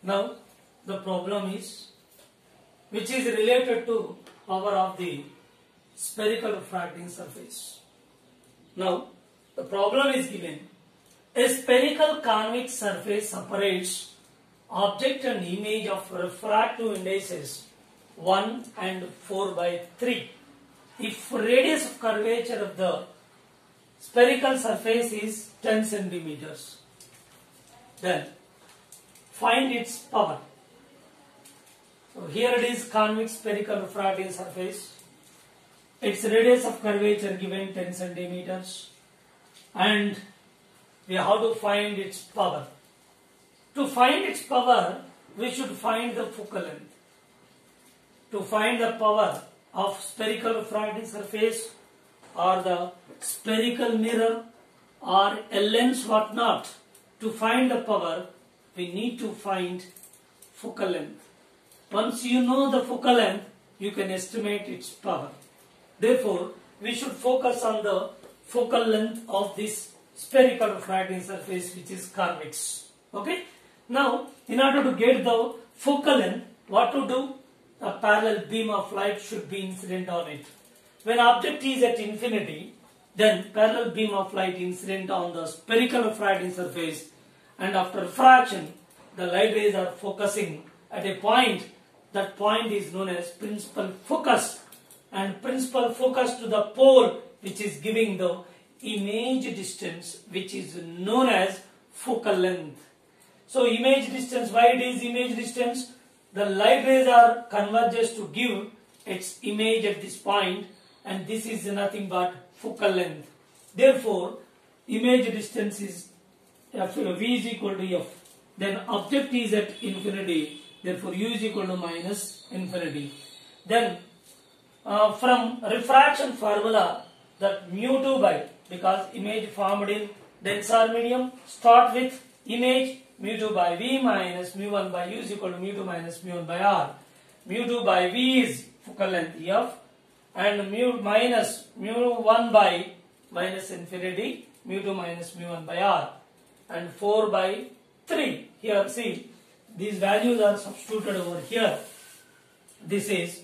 Now the problem is, which is related to power of the spherical refracting surface. Now the problem is given: a spherical convex surface separates object and image of refractive indices 1 and 4/3. If radius of curvature of the spherical surface is 10 centimeters, then find its power. So here it is convex spherical refracting surface. Its radius of curvature given 10 centimeters, and we have to find its power. To find its power, we should find the focal length. To find the power of spherical refracting surface or the spherical mirror or a lens, whatnot, to find the power, we need to find focal length. Once you know the focal length, you can estimate its power. Therefore, we should focus on the focal length of this spherical refracting surface, which is convex. Okay? Now, in order to get the focal length, what to do? A parallel beam of light should be incident on it. When object is at infinity, then parallel beam of light incident on the spherical refracting surface, and after refraction, the light rays are focusing at a point. That point is known as principal focus, and principal focus to the pole, which is giving the image distance, which is known as focal length. So image distance, why it is image distance? The light rays are converges to give its image at this point, and this is nothing but focal length. Therefore, image distance is V is equal to F. Then object is at infinity, therefore U is equal to minus infinity. Then from refraction formula, that mu2 by, because image formed in denser medium, start with image mu2 by V minus mu1 by U is equal to mu2 minus mu1 by R. Mu2 by V is focal length F, and mu minus mu1 by minus infinity, mu2 minus mu1 by R, and 4/3. Here see, these values are substituted over here. This is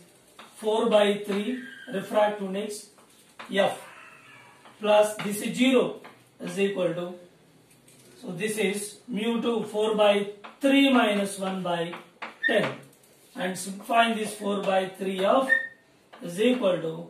4/3 refractive index F, plus this is 0 is equal to, so this is mu2 4/3 minus 1/10, and simplifying this 4/3 F is equal to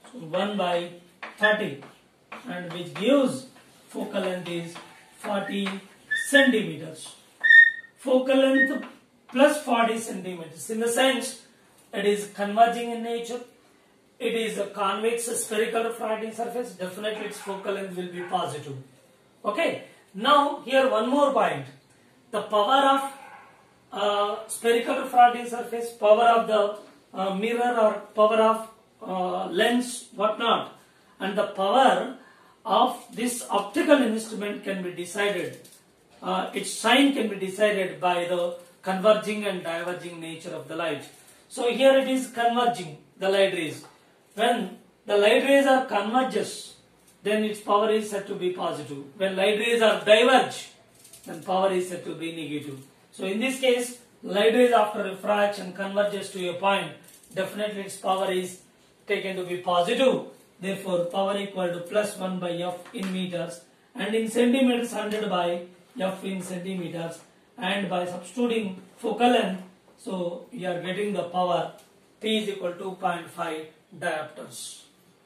1/30, and which gives focal length is 40 centimeters. Focal length plus 40 centimeters, in the sense it is converging in nature. It is a convex spherical refracting surface. Definitely its focal length will be positive. Okay. Now here one more point. The power of spherical refracting surface, power of the mirror or power of lens, whatnot, and the power of this optical instrument can be decided. Its sign can be decided by the converging and diverging nature of the light. So here it is converging, the light rays. When the light rays are converges, then its power is said to be positive. When light rays are diverge, then power is said to be negative. So in this case, light rays after refraction converges to a point, definitely its power is taken to be positive. Therefore, power equal to plus 1 by F in meters, and in centimeters 100 by F in centimeters, and by substituting focal length, so we are getting the power P is equal to 2.5 diopters.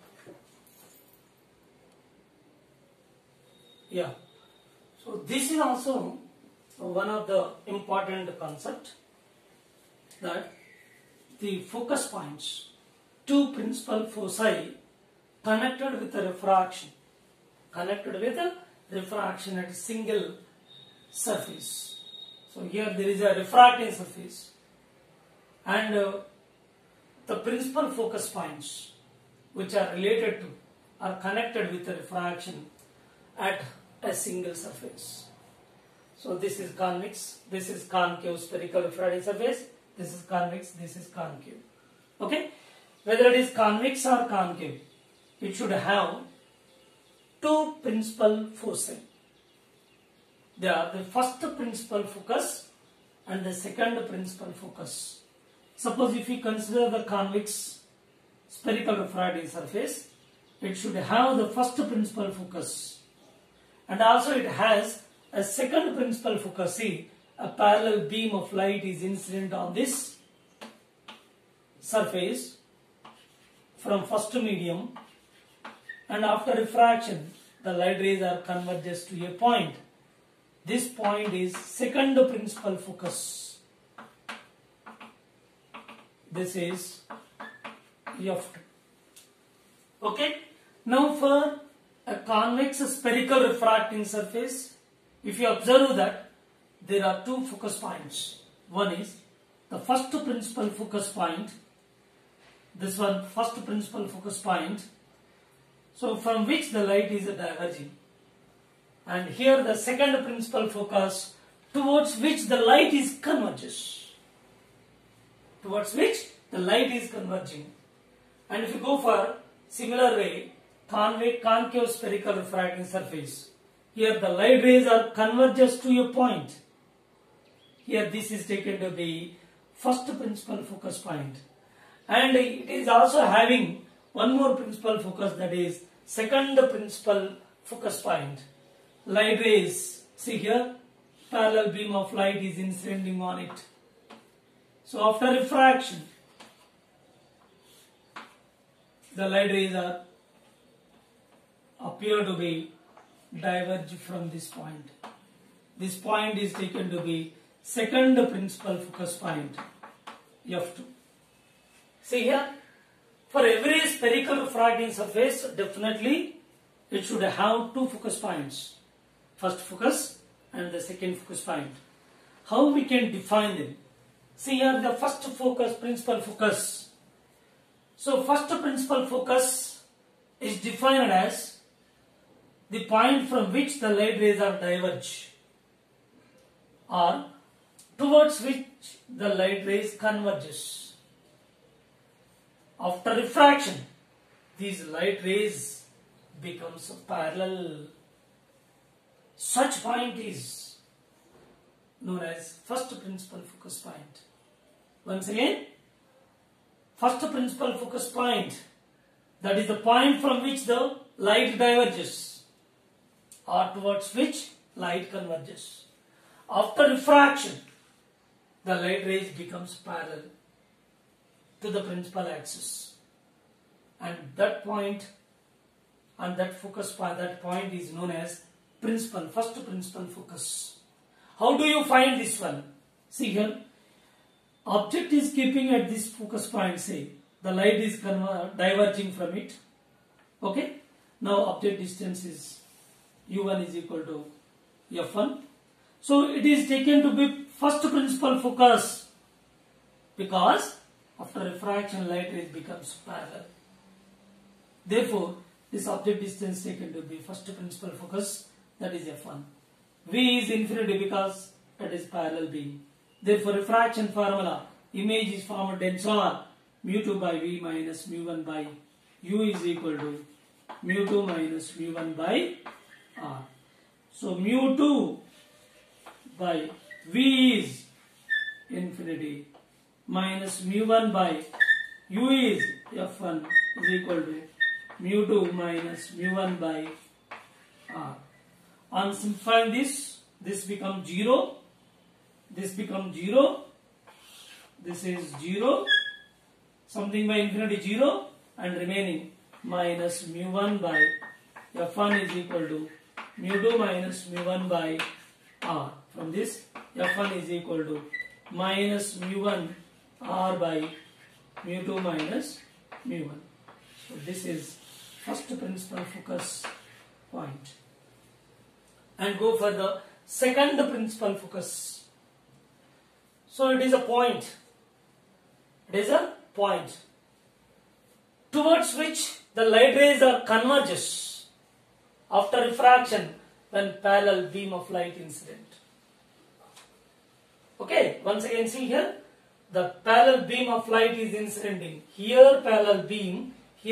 Yeah. So this is also one of the important concept, that the focus points, two principal foci connected with a refraction, at a single surface. So here there is a refracting surface, and the principal focus points which are related to are connected with a refraction at a single surface. So this is convex, this is concave spherical refracting surface, this is convex, this is concave. Okay? Whether it is convex or concave, it should have two principal foci. They are the first principal focus and the second principal focus. Suppose if you consider the convex spherical refracting surface, it should have the first principal focus, and also it has a second principal focus. See, a parallel beam of light is incident on this surface from first medium, and after refraction the light rays are converges to a point. This point is second principal focus. This is F2. Okay. Now for a convex spherical refracting surface, if you observe that there are two focus points. One is the first principal focus point. This one, first principal focus point. So from which the light is diverging. And here the second principal focus towards which the light is converges. Towards which the light is converging. And if you go for similar way, concave spherical refracting surface, here the light rays are converges to a point. Here this is taken to be first principal focus point, and it is also having one more principal focus, that is second principal focus point. Light rays, see here, parallel beam of light is inciding on it. So after refraction, the light rays are appear to be diverge from this point. This point is taken to be second principal focus point, F2. See here, for every spherical refracting surface, definitely it should have two focus points. First focus and the second focus point. How we can define them? See here, the first focus, principal focus. So first principal focus is defined as the point from which the light rays are diverge, or towards which the light rays converges. After refraction, these light rays becomes parallel. Such point is known as first principal focus point. Once again, first principal focus point, that is the point from which the light diverges or towards which light converges. After refraction, the light rays becomes parallel to the principal axis, and that point and that focus point, that point is known as first principal focus. How do you find this one? See here, object is keeping at this focus point, say the light is diverging from it. Okay, now object distance is U1 is equal to F1. So it is taken to be first principal focus because after refraction light rays becomes parallel. Therefore, this object distance taken to be first principal focus, that is F1. V is infinity because that is parallel beam. Therefore, refraction formula, image is formed tensor mu2 by V minus mu1 by U is equal to mu2 minus mu1 by R. So mu2 by V is infinity minus mu1 by U is F1 is equal to mu2 minus mu1 by R. On simplifying this becomes 0, this becomes 0, this is 0, something by infinity 0, and remaining minus mu1 by F1 is equal to mu2 minus mu1 by R. From this, F1 is equal to minus mu1 R by mu2 minus mu1. So this is first principal focus point. And go for the second principal focus. So it is a point. It is a point towards which the light rays are converges after refraction when parallel beam of light incident. Okay, once again see here, the parallel beam of light is incidenting. Here parallel beam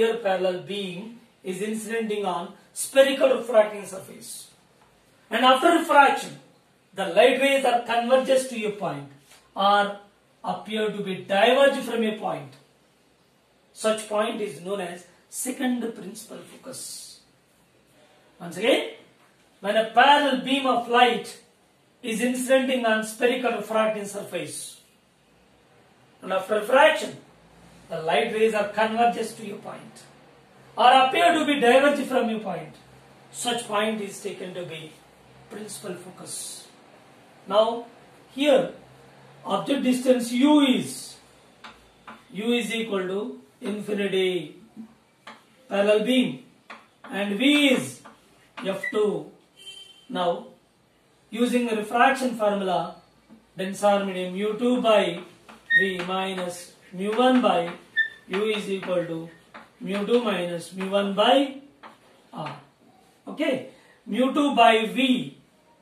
is incidenting on spherical refracting surface. And after refraction, the light rays are converges to a point. or appear to be diverged from a point. Such point is known as second principal focus. Once again, when a parallel beam of light is incidenting on spherical refracting surface, and after refraction, the light rays are converges to a point or appear to be diverged from a point. Such point is taken to be principal focus. Now, here, object distance u is equal to infinity, parallel beam, and v is f2. Now, using the refraction formula, tensor medium mu2 by v minus mu1 by u is equal to mu2 minus mu1 by r. Okay, mu2 by v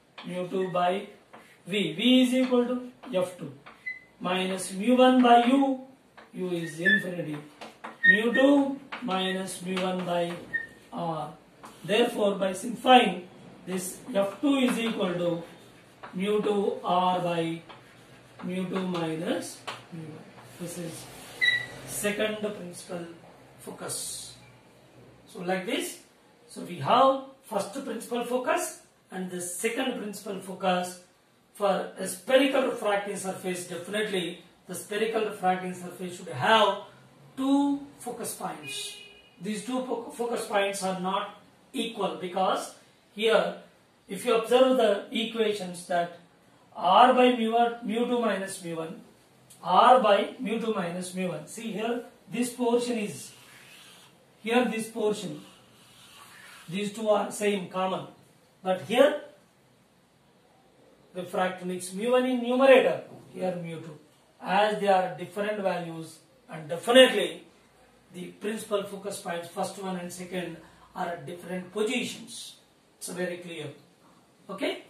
is equal to f2 minus mu1 by u is infinity, mu2 minus mu1 by r. Therefore, by simplifying, this f2 is equal to mu2 r by mu2 minus mu1. This is second principal focus. So like this, so we have first principal focus and the second principal focus. For a spherical refracting surface, definitely the spherical refracting surface should have two focus points. These two focus points are not equal because here, if you observe the equations that r by mu2 minus mu1, r by mu2 minus mu1. See here, this portion is, here this portion, these two are same, common. But here, refraction is mu1 in numerator, here mu2. As they are different values, and definitely the principal focus points, first one and second, are at different positions. It's very clear. Okay?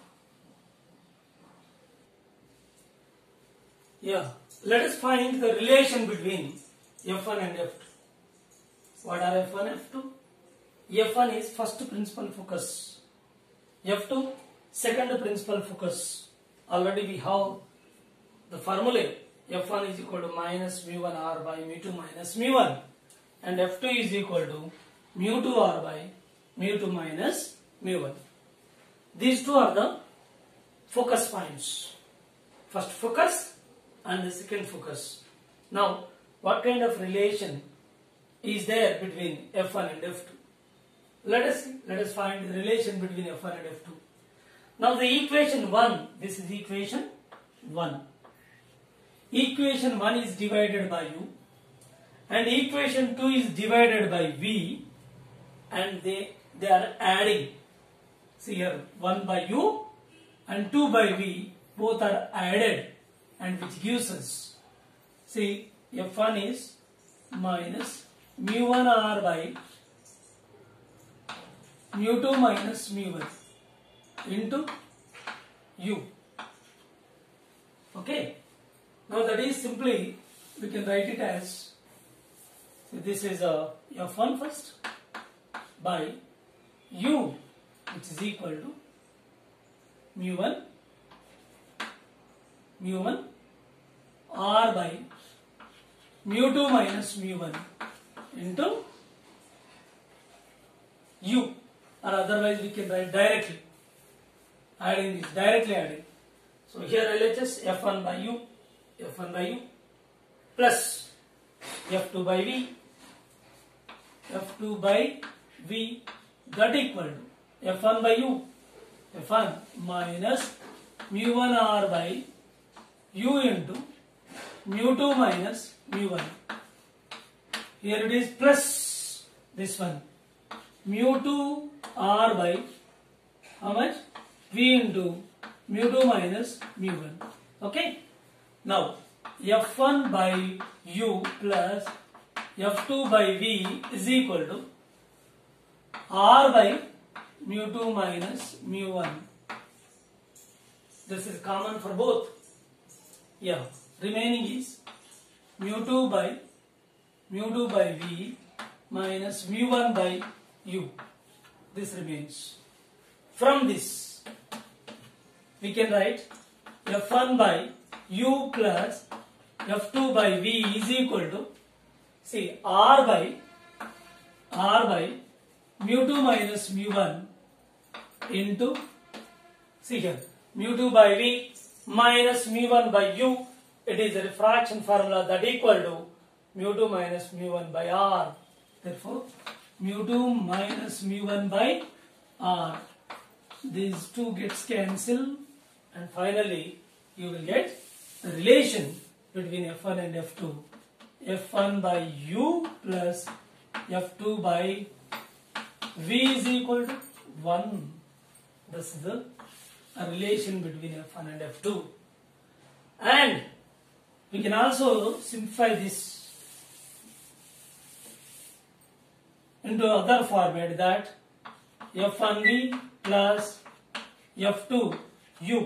Yeah. Let us find the relation between F1 and F2. What are F1 and F2? F1 is first principal focus. F2, second principal focus. Already we have the formula. F1 is equal to minus mu1 r by mu2 minus mu1. And F2 is equal to mu2 r by mu2 minus mu1. These two are the focus points. First focus and the second focus. Now, what kind of relation is there between F1 and F2? Let us find the relation between F1 and F2. Now the equation 1, this is equation 1. Equation 1 is divided by u and equation 2 is divided by v, and they are adding. See here, 1 by u and 2 by v, both are added, and which gives us, see, F1 is minus mu1 r by mu2 minus mu1 into u. Okay. Now that is simply, we can write it as, so this is a F1 first by u, which is equal to mu1 r by mu2 minus mu1 into u, or otherwise we can write directly, adding this, directly adding. So here LHS F1 by u plus F2 by v that equal to F1 by u, F1 minus mu1 r by u into mu2 minus mu1. Here it is plus this one, mu2 r by how much? V into mu2 minus mu1. Okay. Now F1 by u plus F2 by v is equal to r by mu2 minus mu1. This is common for both. Yeah. Remaining is mu2 by v minus mu1 by u. This remains. From this, we can write F1 by u plus f2 by v is equal to, see, r by mu2 minus mu1 into, see here, mu2 by v minus mu1 by u. It is a refraction formula that equal to mu2 minus mu1 by r. Therefore, mu2 minus mu1 by r. These two gets cancelled, and finally you will get the relation between f1 and f2. f1 by u plus f2 by v is equal to 1. This is the relation between f1 and f2. And we can also simplify this into other format, that f1v plus f2u,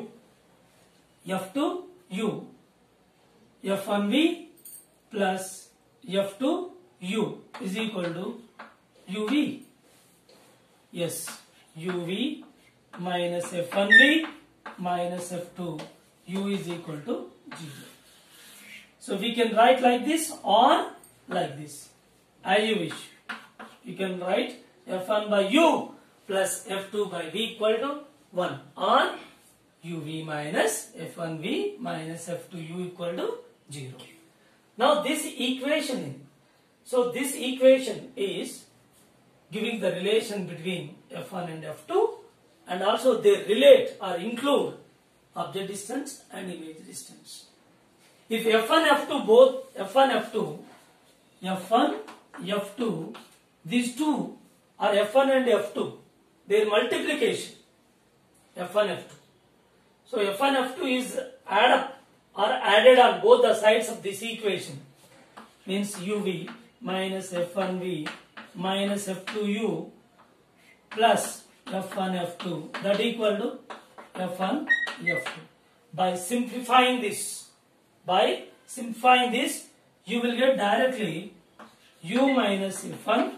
f1v plus f2u is equal to uv. Yes, uv minus f1v minus f2u is equal to 0. So we can write like this or like this, as you wish. You can write f1 by u plus f2 by v equal to 1, or uv minus f1v minus f2u equal to 0. Now this equation, so this equation is giving the relation between f1 and f2, and also they relate or include object distance and image distance. If f1, f2 both, f1, f2, these two are f1 and f2, their multiplication, f1, f2. So f1, f2 is add up or added on both the sides of this equation, means uv minus f1v minus f2u plus f1, f2, that equal to f1, f2. By simplifying this, you will get directly u minus f1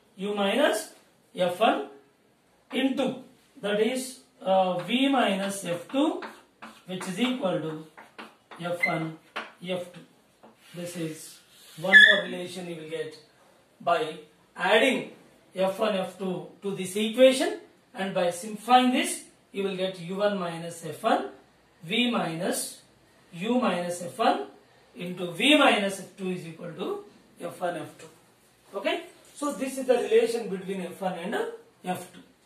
into, that is v minus f2, which is equal to f1, f2. This is one more relation you will get by adding f1, f2 to this equation, and by simplifying this you will get u1 minus f1, v minus u minus f1 into v minus f2 is equal to f1, f2. Okay, so this is the relation between f1 and f2.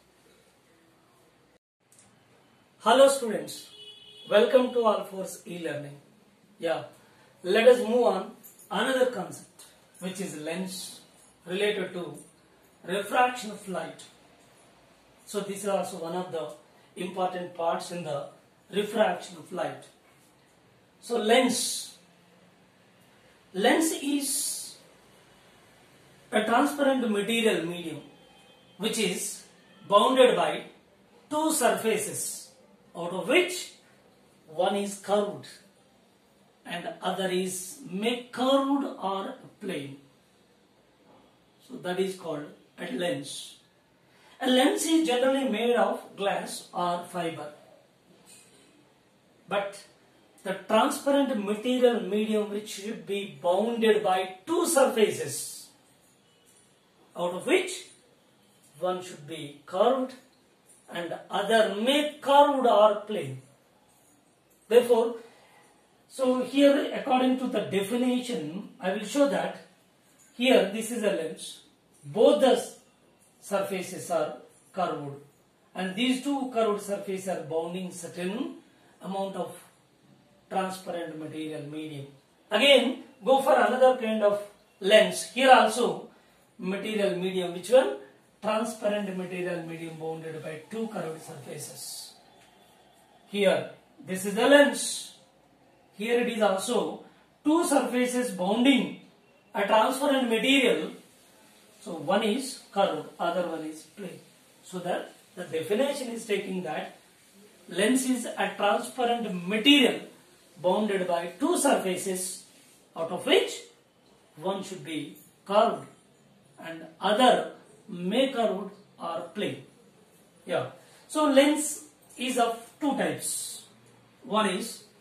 Hello students, welcome to Allforce e-learning. Yeah, let us move on another concept, which is lens, related to refraction of light. So this is also one of the important parts in the refraction of light. So lens is a transparent material medium which is bounded by two surfaces, out of which one is curved and other is curved or plane. So that is called a lens. A lens is generally made of glass or fiber. But the transparent material medium which should be bounded by two surfaces, out of which one should be curved and other curved or plane. Therefore, so here according to the definition, I will show that here this is a lens. Both the surfaces are curved, and these two curved surfaces are bounding certain amount of transparent material medium. Again, go for another kind of lens. Here also material medium, which one? Transparent material medium bounded by two curved surfaces. Here, this is the lens. Here it is also two surfaces bounding a transparent material. So one is curved, other one is plane. So that the definition is taking that lens is a transparent material bounded by two surfaces, out of which one should be curved and other curved or plane. Yeah. So lens is of two types. One is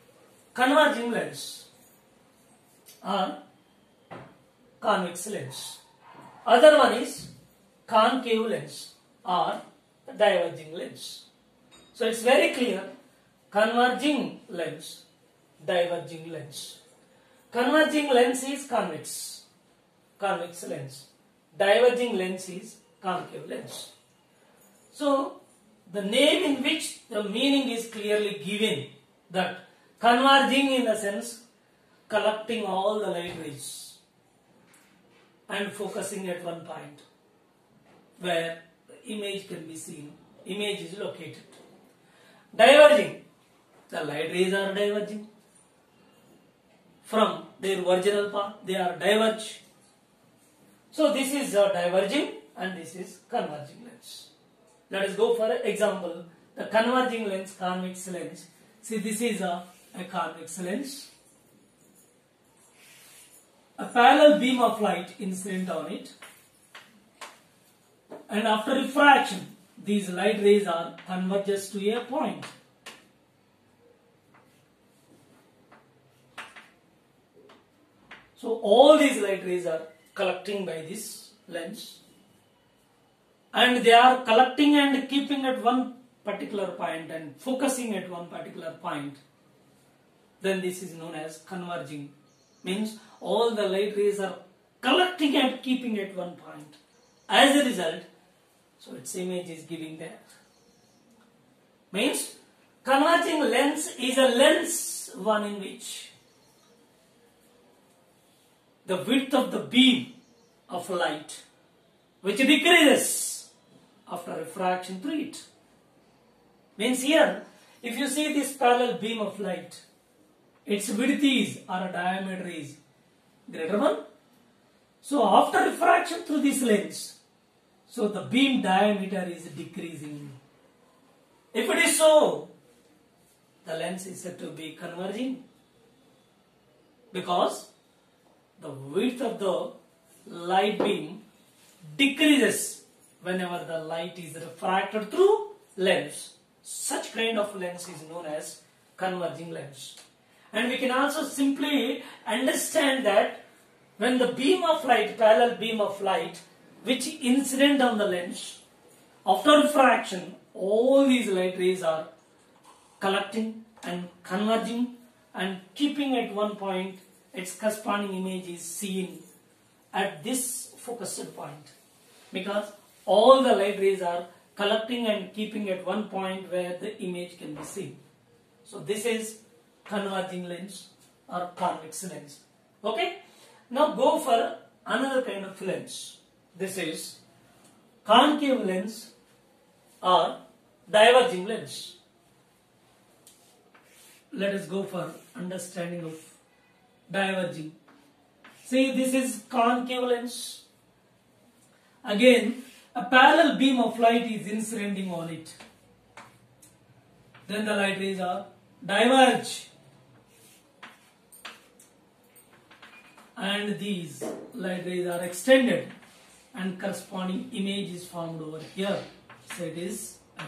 converging lens or convex lens. Other one is concave lens or diverging lens. So it's very clear. Converging lens, diverging lens. Converging lens is convex lens. Diverging lens is concave lens. So the name in which the meaning is clearly given, that converging in the sense collecting all the light rays and focusing at one point where the image can be seen, image is located. Diverging, the light rays are diverging from their original path, they are diverge. So this is diverging and this is converging lens. Let us go for an example. The converging lens, convex lens. See, this is a convex lens. A parallel beam of light incident on it, and after refraction, these light rays are converges to a point. So all these light rays are collecting by this lens, and they are collecting and keeping at one particular point and focusing at one particular point. Then this is known as converging. Means all the light rays are collecting and keeping at one point. As a result, so its image is giving that. Means converging lens is a lens one in which the width of the beam of light which decreases after refraction through it. Means here, if you see this parallel beam of light, its width is or a diameter is greater 1. So after refraction through this lens, so the beam diameter is decreasing. If it is so, the lens is said to be converging, because the width of the light beam decreases whenever the light is refracted through lens. Such kind of lens is known as converging lens. And we can also simply understand that when the beam of light, parallel beam of light, which incident on the lens, after refraction, all these light rays are collecting and converging and keeping at one point, its corresponding image is seen at this focused point, because all the light rays are collecting and keeping at one point where the image can be seen. So this is converging lens or convex lens. Okay. Now go for another kind of lens. This is concave lens or diverging lens. Let us go for understanding of diverging. See, this is concave lens. Again, a parallel beam of light is inciding on it. Then the light rays are diverge, and these light rays are extended and corresponding image is formed over here. So it is F.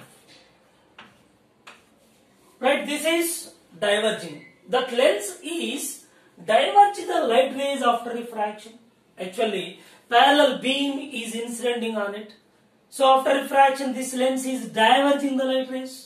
Right, this is diverging. That lens is diverging the light rays after refraction. Actually, parallel beam is inciding on it. So after refraction, this lens is diverging the light rays.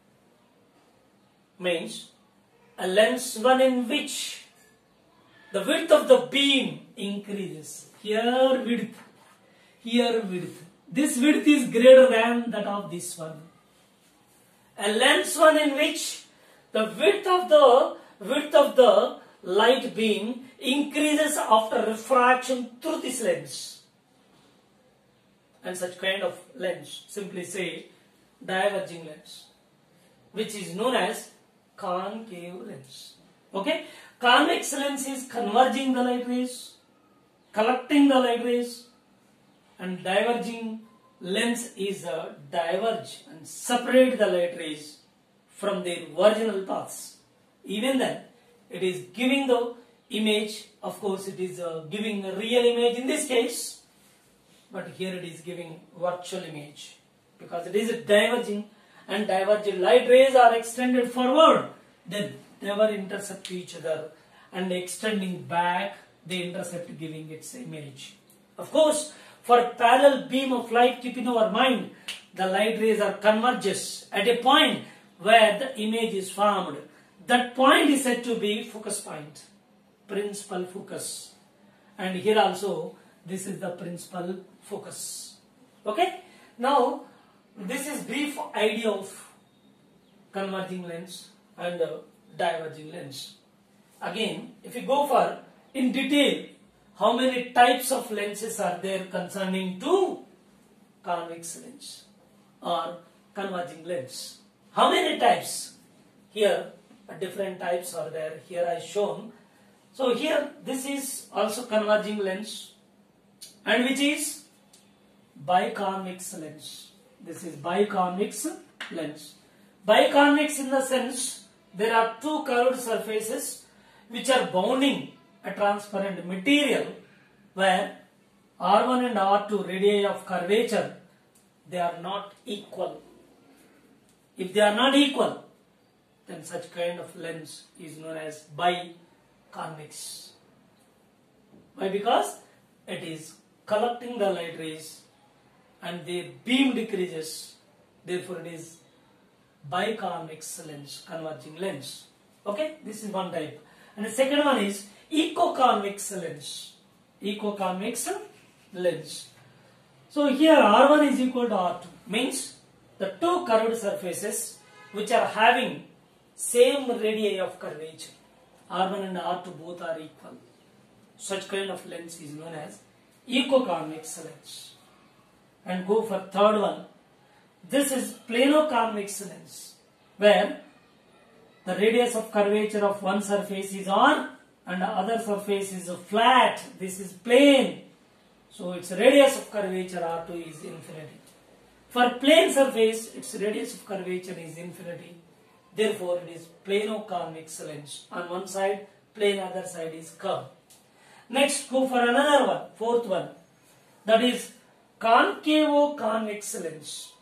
Means a lens one in which the width of the beam increases. Here width, here width. This width is greater than that of this one. A lens one in which the width of the light beam increases after refraction through this lens. And such kind of lens, simply say diverging lens, which is known as concave lens. Okay? Convex lens is converging the light rays, collecting the light rays, and diverging lens is a diverge and separate the light rays from their original paths. Even then, it is giving the image, of course it is giving a real image in this case, but here it is giving virtual image, because it is diverging and divergent light rays are extended forward. Then never intercept each other, and extending back they intercept, giving its image. Of course, for parallel beam of light, keep in our mind, the light rays are converges at a point where the image is formed. That point is said to be focus point, principal focus. And here also, this is the principal focus. Okay? Now, this is brief idea of converging lens and diverging lens. Again, if you go for in detail, how many types of lenses are there concerning to convex lens or converging lens? How many types? Here, different types are there. Here I shown. So here, this is also converging lens, and which is biconvex lens. This is biconvex lens. Biconvex in the sense, there are two curved surfaces which are bounding a transparent material where R1 and R2 radii of curvature, they are not equal. If they are not equal, then such kind of lens is known as biconvex. Why? Because it is collecting the light rays and their beam decreases, therefore it is biconvex lens, converging lens. Okay, this is one type. And the second one is echoconvex lens. Echoconvex lens. So here R1 is equal to R2, means the two curved surfaces which are having same radii of curvature. R1 and R2 both are equal. Such kind of lens is known as echoconvex lens. And go for third one. This is planoconvex lens, where the radius of curvature of one surface is on and the other surface is flat. This is plane. So its radius of curvature R2 is infinity. For plane surface, its radius of curvature is infinity. Therefore, it is planoconvex lens. On one side, plane, other side is curved. Next, go for another one, fourth one. That is concavo-convex lens.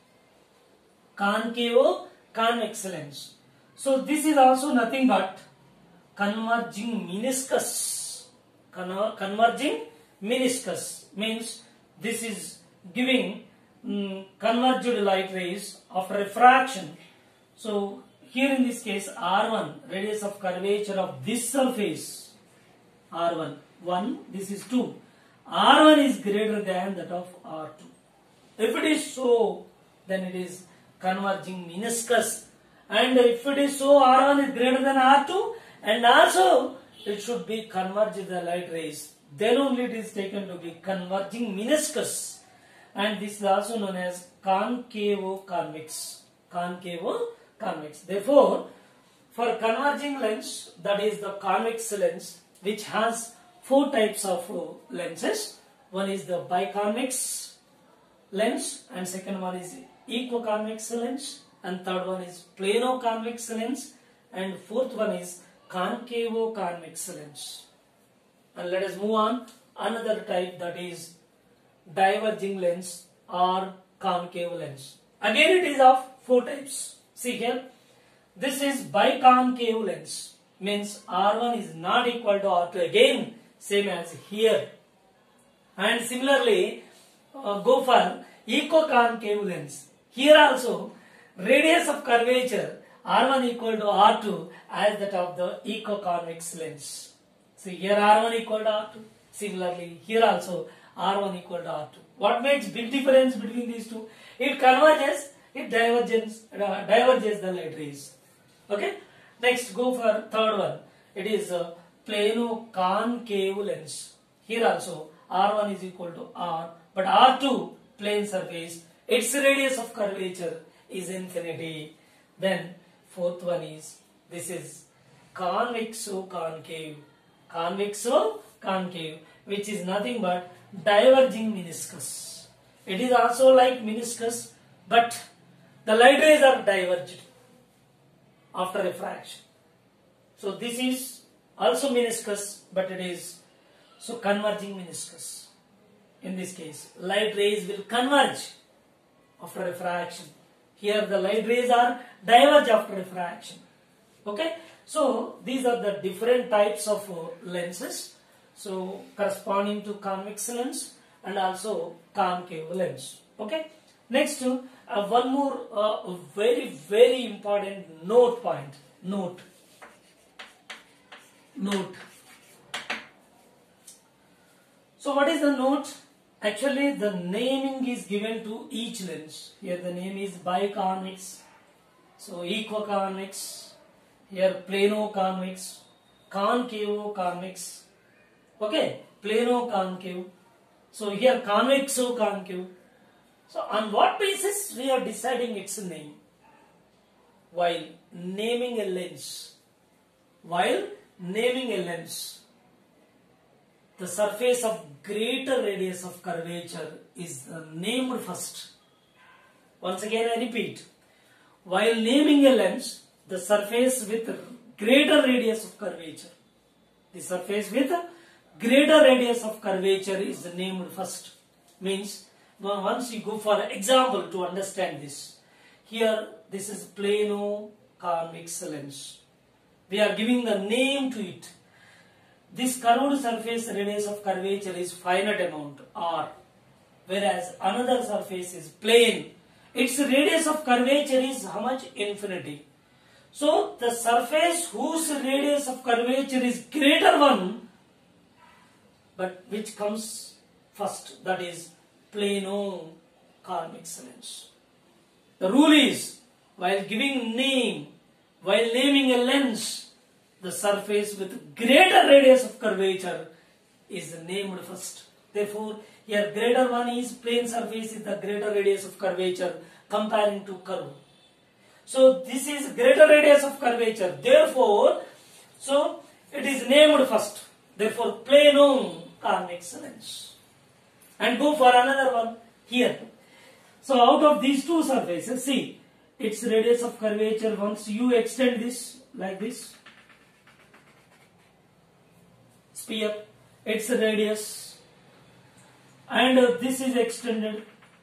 Concavo-convex lens. So this is also nothing but converging meniscus. Converging meniscus means this is giving converged light rays of refraction. So here in this case R1, radius of curvature of this surface, R1, 1, this is 2. R1 is greater than that of R2. If it is so, then it is converging meniscus. And if it is so, R1 is greater than R2, and also it should be converged the light rays. Then only it is taken to be converging meniscus. And this is also known as concavo-convex. Concavo-convex. Therefore, for converging lens, that is the convex lens, which has four types of lenses. One is the biconvex lens, and second one is echoconvex lens, and third one is planoconvex lens, and fourth one is concavo-convex lens. And let us move on another type, that is diverging lens or concave lens. Again it is of four types. See here, this is biconcave lens, means R1 is not equal to R2, again same as here. And similarly go for echoconcave lens. Here also radius of curvature R1 equal to R2 as that of the echoconvex lens. So here R1 equal to R2. Similarly here also R1 equal to R2. What makes big difference between these two? It converges, it diverges the light rays. Okay. Next go for third one. It is planoconcave lens. Here also R1 is equal to R, but R2 plane surface, its radius of curvature is infinity. Then fourth one is, this is convexo-concave. Convexo-concave, which is nothing but diverging meniscus. It is also like meniscus, but the light rays are diverged after refraction. So this is also meniscus, but it is so converging meniscus. In this case, light rays will converge after refraction. Here the light rays are diverge after refraction. Okay, so these are the different types of lenses. So corresponding to convex lens and also concave lens. Okay, next one more very important note point. Note. So what is the note? Actually, the naming is given to each lens. Here the name is biconvex, so equiconvex, here plano-convex, concavo-convex, okay, plano-concave, so here convexo-concave. So on what basis we are deciding its name? While naming a lens, the surface of greater radius of curvature is named first. Once again I repeat, while naming a lens, the surface with greater radius of curvature, is named first. Means, once you go for example to understand this, here this is plano-convex lens. We are giving the name to it. This curved surface radius of curvature is finite amount R, whereas another surface is plane. Its radius of curvature is how much? Infinity. So the surface whose radius of curvature is greater one, but which comes first, that is plano-convex lens. The rule is, while naming a lens, the surface with greater radius of curvature is named first. Therefore, here greater one is plane surface is the greater radius of curvature comparing to curve. So this is greater radius of curvature. Therefore, so it is named first. Therefore, plano-convex lens. And go for another one here. So out of these two surfaces, see its radius of curvature. Once you extend this like this, sphere, its radius, and this is extended,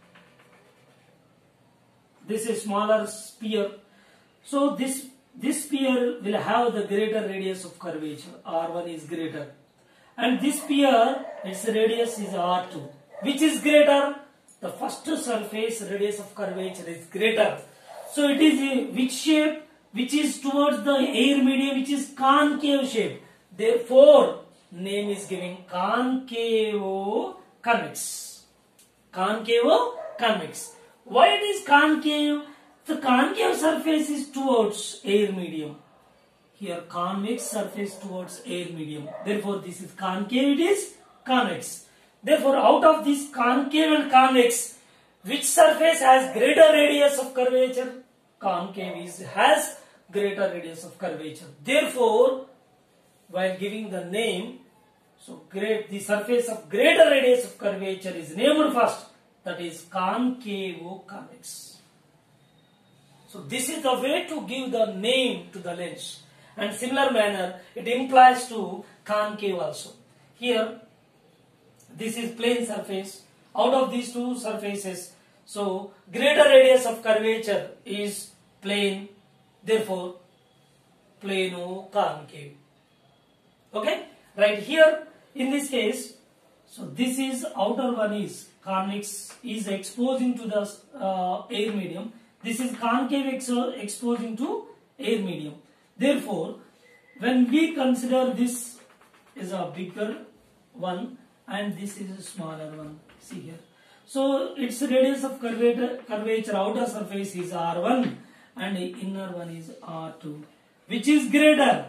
this is smaller sphere, so this sphere will have the greater radius of curvature, R1 is greater, and this sphere, its radius is R2. Which is greater? The first surface radius of curvature is greater. So it is which shape? Which is towards the air medium, which is concave shape. Therefore, name is giving concavo-convex. Concavo-convex. Why it is concave? The concave surface is towards air medium. Here convex surface towards air medium. Therefore, this is concave, it is convex. Therefore, out of this concave and convex, which surface has greater radius of curvature? Concave has greater radius of curvature. Therefore, while giving the name, so the surface of greater radius of curvature is named first, that is concavo-convex. So this is the way to give the name to the lens. And similar manner, it implies to concave also. Here, this is plane surface. Out of these two surfaces, so greater radius of curvature is plane. Therefore, plano-concave. Okay, right here in this case, so this is outer one is convex, is exposing to the air medium. This is concave exposing to air medium. Therefore, when we consider this is a bigger one and this is a smaller one, see here. So its radius of curvature outer surface is R1 and the inner one is R2. Which is greater?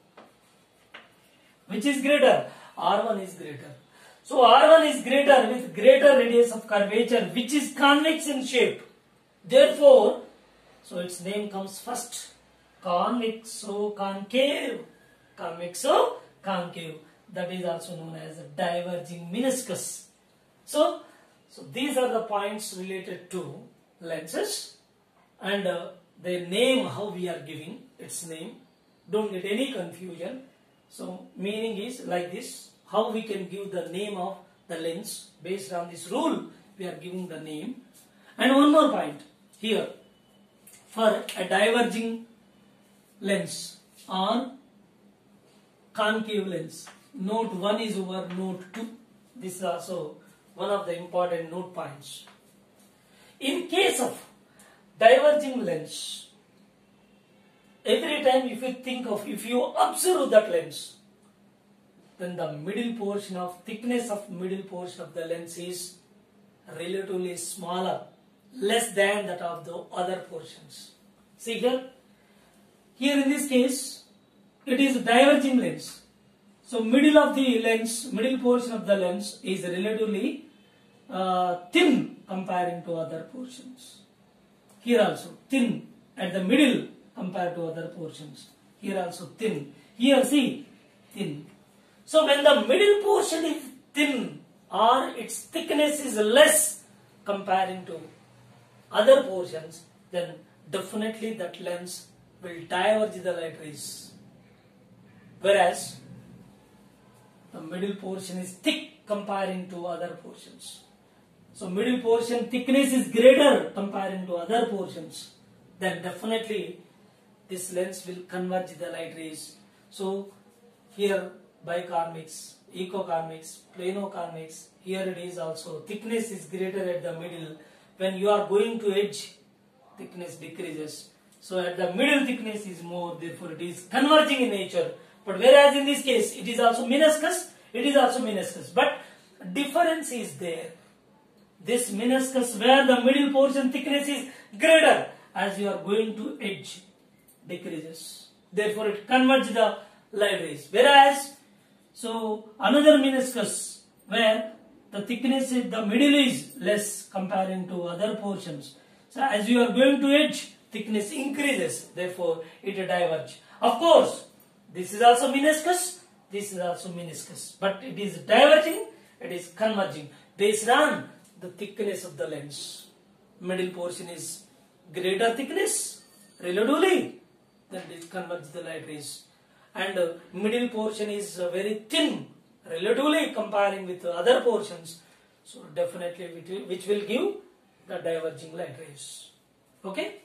Which is greater? R1 is greater. So R1 is greater with greater radius of curvature, which is convex in shape. Therefore, so its name comes first. Convexo-concave. Convexo-concave. That is also known as diverging meniscus. So these are the points related to lenses and their name, how we are giving its name. Don't get any confusion. So meaning is like this, how we can give the name of the lens. Based on this rule, we are giving the name. And one more point here, for a diverging lens, or concave lens. Note 1 is over note 2. This is also one of the important note points. In case of diverging lens, every time if you observe that lens, then the middle portion of thickness of middle portion of the lens is relatively smaller, less than that of the other portions. See here in this case, it is diverging lens. So middle of the lens, middle portion of the lens is relatively thin comparing to other portions. Here also thin at the middle compared to other portions. Here also thin. Here see thin. So when the middle portion is thin or its thickness is less comparing to other portions, then definitely that lens will diverge the light rays. Whereas the middle portion is thick comparing to other portions. So middle portion thickness is greater comparing to other portions, then definitely this lens will converge the light rays. So here bicarmics, echocarmics, planocarmics, here it is also thickness is greater at the middle. When you are going to edge, thickness decreases. So at the middle thickness is more, therefore it is converging in nature. But whereas in this case it is also meniscus, but difference is there. This meniscus where the middle portion thickness is greater, as you are going to edge, decreases. Therefore it converges the light rays. Whereas so another meniscus where the thickness is the middle is less comparing to other portions. So as you are going to edge, thickness increases. Therefore it diverges. Of course, this is also meniscus. This is also meniscus, but it is diverging. It is converging based on the thickness of the lens. Middle portion is greater thickness relatively, then it converges the light rays. And middle portion is very thin relatively comparing with other portions, so definitely which will give the diverging light rays. Okay.